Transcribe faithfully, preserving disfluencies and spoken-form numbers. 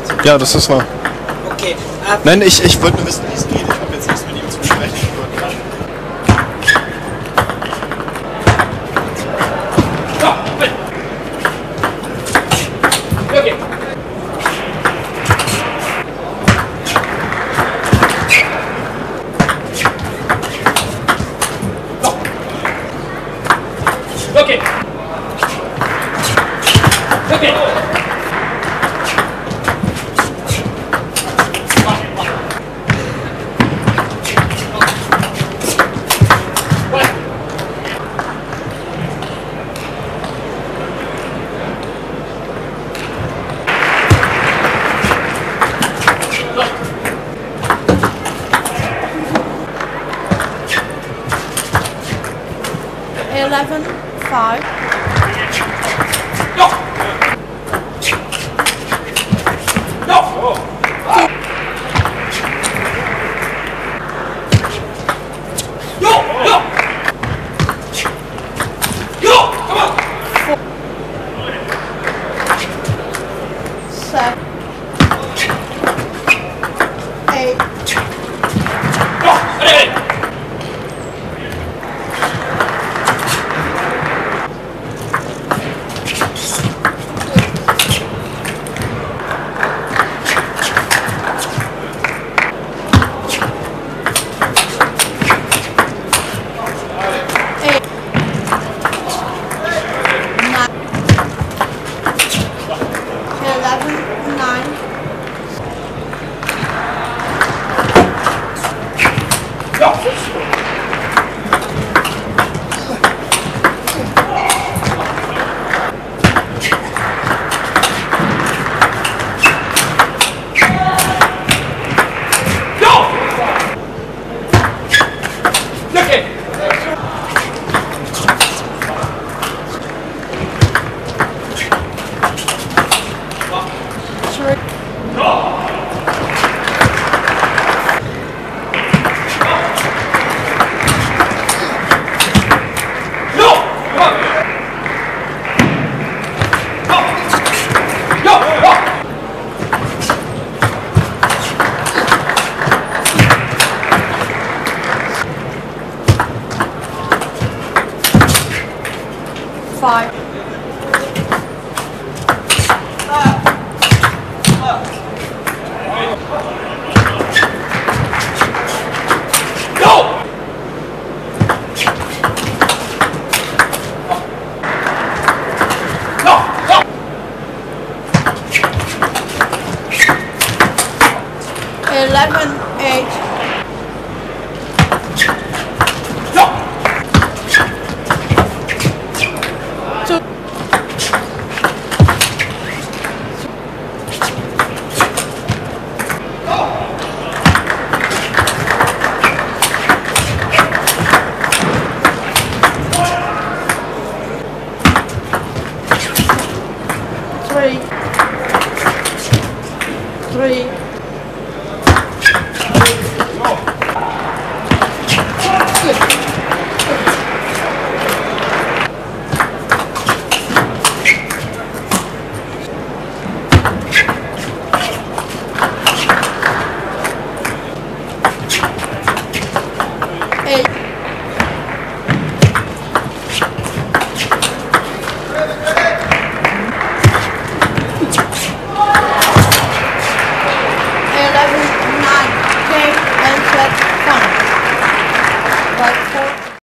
Ja, das ist wahr. Okay. Ähm, Nein, ich, ich wollte nur wissen, wie es geht. Ich habe jetzt nichts mit ihm zu besprechen. okay. Okay. Okay. Eleven, five. No. No. No. No. No. Come on. Seven, eight, No. Ready. eight, nine, eleven, nine, No. Okay. three, No. Come on. No. No. No. five.